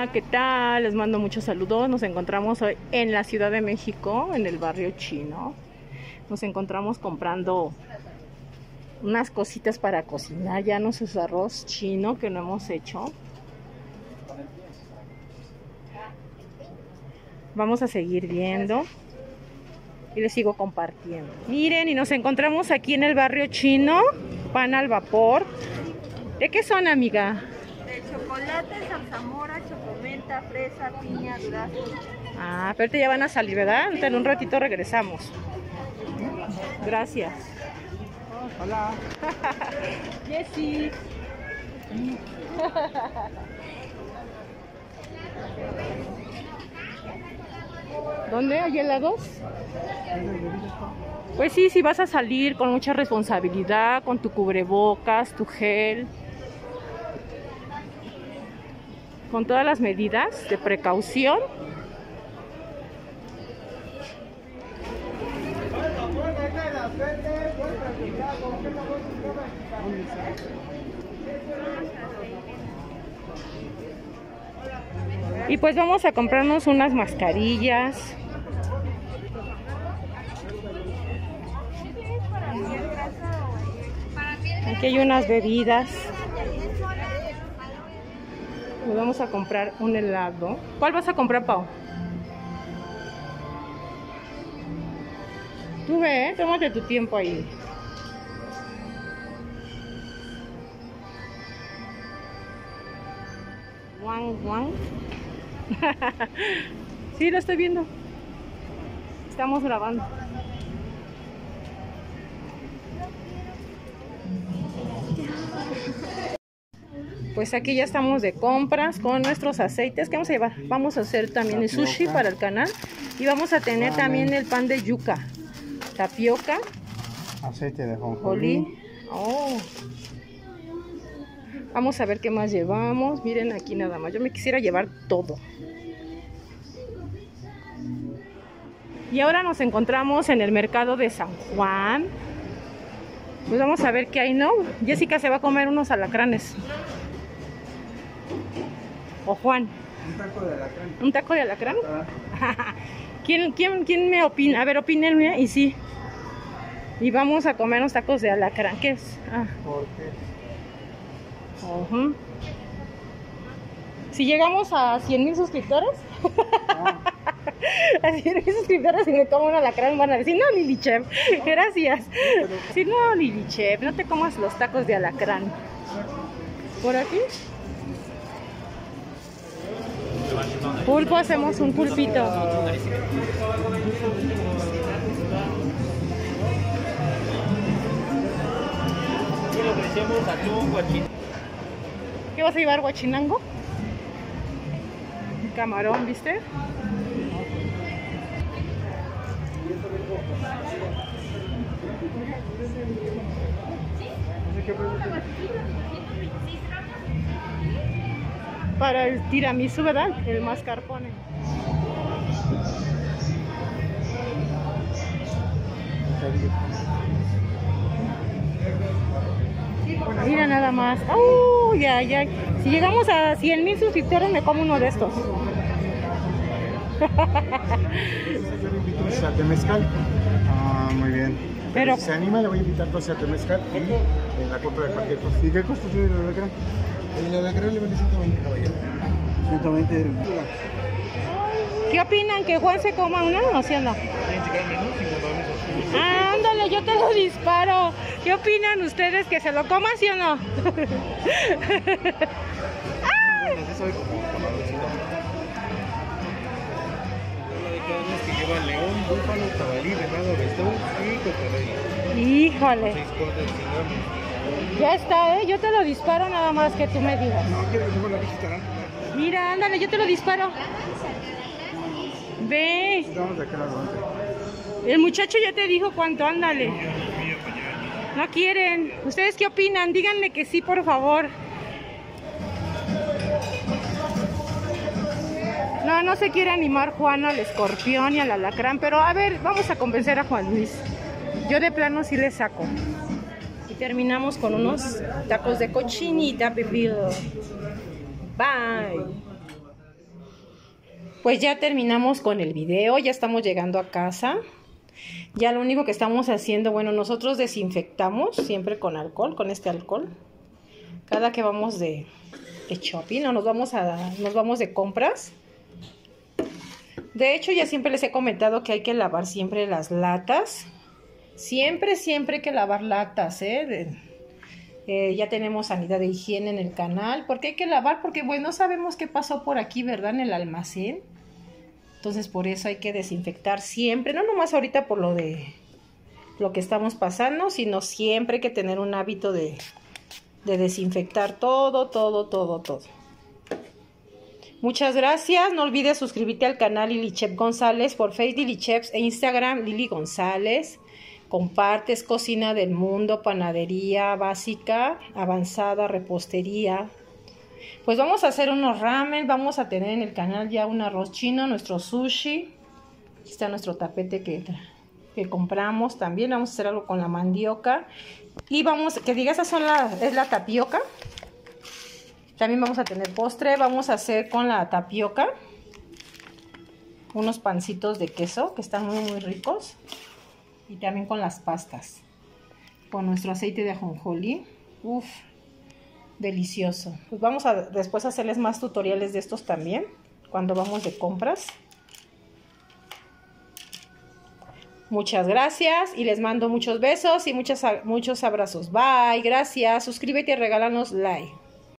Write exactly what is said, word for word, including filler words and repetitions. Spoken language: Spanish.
Hola, ¿qué tal? Les mando muchos saludos. Nos encontramos hoy en la Ciudad de México, en el barrio chino. Nos encontramos comprando unas cositas para cocinar. Ya no es arroz chino que no hemos hecho. Vamos a seguir viendo y les sigo compartiendo. Miren, y nos encontramos aquí en el barrio chino, pan al vapor. ¿De qué son, amiga? De chocolate, zarzamora, chocomenta, fresa, piña, durazno. Ah, pero ahorita ya van a salir, ¿verdad? En un ratito regresamos. Gracias. Hola. Jessy. ¿Dónde? ¿Hay helados? Pues sí, si vas a salir con mucha responsabilidad, con tu cubrebocas, tu gel, con todas las medidas de precaución. Y pues vamos a comprarnos unas mascarillas. Aquí hay unas bebidas. Y vamos a comprar un helado. ¿Cuál vas a comprar, Pau? Tú ve, ¿eh? Tómate tu tiempo ahí. Guan, guan. Sí, lo estoy viendo. Estamos grabando. Pues aquí ya estamos de compras con nuestros aceites. ¿Qué vamos a llevar? Vamos a hacer también el sushi para el canal. Y vamos a tener también el pan de yuca. Tapioca. Aceite de jonjolí. Oh. Vamos a ver qué más llevamos. Miren aquí nada más. Yo me quisiera llevar todo. Y ahora nos encontramos en el mercado de San Juan. Pues vamos a ver qué hay, ¿no? Jessica se va a comer unos alacranes. O Juan. Un taco de alacrán. ¿Un taco de alacrán? Ah. ¿Quién, quién, ¿Quién me opina? A ver, opínenme. Y sí. Y vamos a comer unos tacos de alacrán. ¿Qué es? Ah. ¿Por qué? Uh-huh. Si llegamos a cien mil suscriptores, Ah. a cien mil suscriptores y me como un alacrán, van a decir, no, Lili Chef, gracias. Si no, Lili Chef, no te comas los tacos de alacrán. ¿Por aquí? Pulpo, hacemos un pulpito. ¿Qué vas a llevar, guachinango? Un camarón, ¿viste? Para el tiramisú, ¿verdad? El mascarpone. Mira nada más. ¡Oh! Ya, ya. Si llegamos a cien mil suscriptores, me como uno de estos. A temezcal. Ah, muy bien. Pero si se anima, le voy a invitar todos a temezcal y en la compra de cualquier cosa. ¿Y qué costo tiene el alacrán? El alacrán le vale ciento veinte, caballero. ciento veinte. ¿qué opinan? ¿Que Juan se coma una o sí o no? Ah, ándale, yo te lo disparo. ¿Qué opinan ustedes? ¿Que se lo coma, sí o no? ¡Ah! Que lleva león, búfalo, jabalí, venado, avestruz y cotorreo. Híjole. Seis cortes de gramos. Ya está, ¿eh? Yo te lo disparo nada más que tú me digas. No, quiero que se la visita. Mira, ándale, yo te lo disparo. Ve. Vamos de aquel lado antes. El muchacho ya te dijo cuánto, ándale. No quieren. ¿Ustedes qué opinan? Díganme que sí, por favor. No, no se quiere animar Juan al escorpión y al alacrán, pero a ver, vamos a convencer a Juan Luis. Yo de plano sí le saco. Y terminamos con unos tacos de cochinita, pipido. Bye. Pues ya terminamos con el video, ya estamos llegando a casa. Ya lo único que estamos haciendo, bueno, nosotros desinfectamos siempre con alcohol, con este alcohol. Cada que vamos de, de shopping o nos vamos, a, nos vamos de compras. De hecho, ya siempre les he comentado que hay que lavar siempre las latas. Siempre, siempre hay que lavar latas, ¿eh? De, eh, ya tenemos sanidad de higiene en el canal. ¿Por qué hay que lavar? Porque, bueno, no sabemos qué pasó por aquí, ¿verdad? En el almacén. Entonces, por eso hay que desinfectar siempre. No nomás ahorita por lo de lo que estamos pasando, sino siempre hay que tener un hábito de, de desinfectar todo, todo, todo, todo. Muchas gracias. No olvides suscribirte al canal Lili Chef González por Facebook Lili Chefs e Instagram Lili González. Compartes cocina del mundo, panadería básica, avanzada, repostería. Pues vamos a hacer unos ramen, vamos a tener en el canal ya un arroz chino, nuestro sushi. Aquí está nuestro tapete que, que compramos también. Vamos a hacer algo con la mandioca. Y vamos, que diga, esa son la, es la tapioca. También vamos a tener postre, vamos a hacer con la tapioca unos pancitos de queso que están muy muy ricos. Y también con las pastas, con nuestro aceite de ajonjolí. Uff, delicioso. Pues vamos a después a hacerles más tutoriales de estos también, cuando vamos de compras. Muchas gracias y les mando muchos besos y muchos, muchos abrazos. Bye, gracias. Suscríbete y regálanos like.